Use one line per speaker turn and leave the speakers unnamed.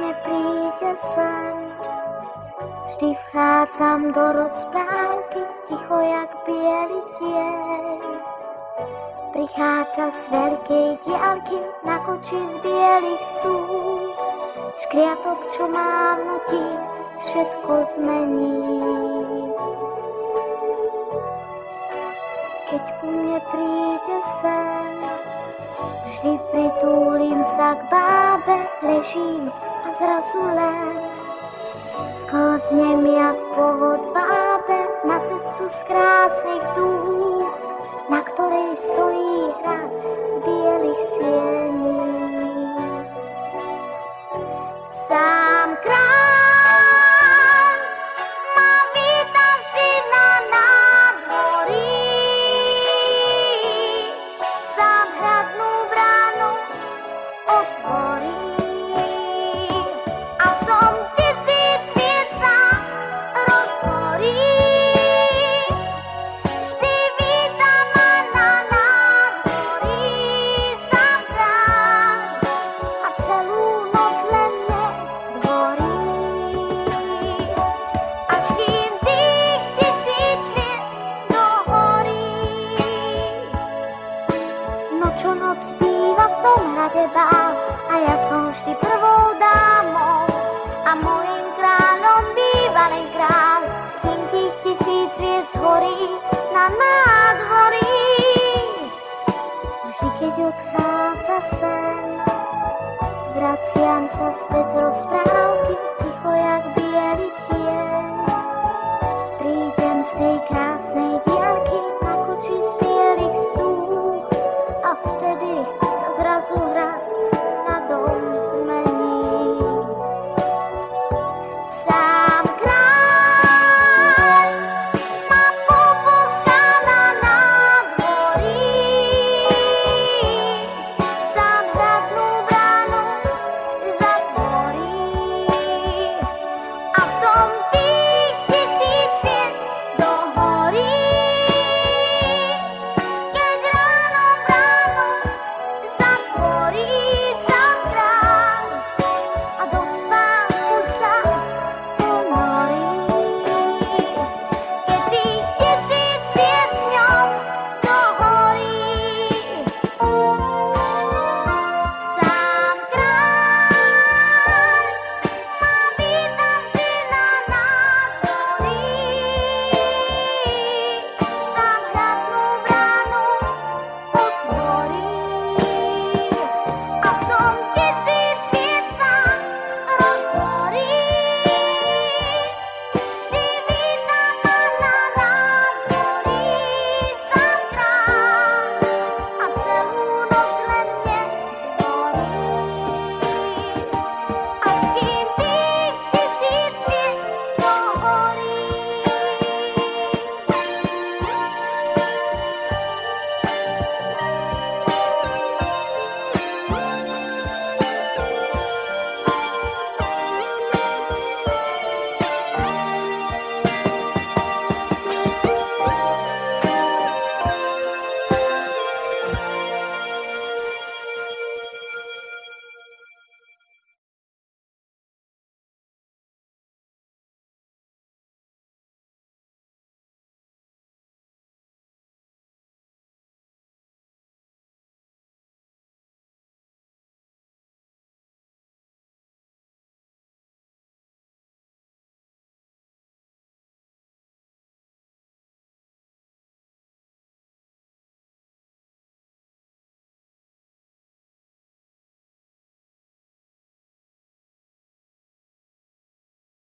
mne príde sen. Vždy vchádzam do rozprávky, ticho jak biely tieň. Prichádza z veľkej diaľky na koči z bielých stúp. Škriatok, čo má vnúti, všetko zmení. Keď ku mne príde sen, vždy pritúlim sa k bábe, ležím a zrazu len sklznem jak pohod vábe na cestu z krásnych dúch, na ktorej stojí hrad z bielých siení. Sám kráľ ma víta vždy na nádvorí, sám hradnú bránu otvorí a v tom 1000 sviec sa rozhorí. Vždy víta ma na nádvorí sám kráľ a celú noc len nedvorí. Až kým tých 1000 sviec dohorí. Noc čo noc býva v tom hrade bál a ja som vždy prvou dámou a mojím kráľom býva len kráľ, kým tých 1000 sviec horí na nádvorí. Vždy keď odchádza sen, vraciam sa späť z rozprávky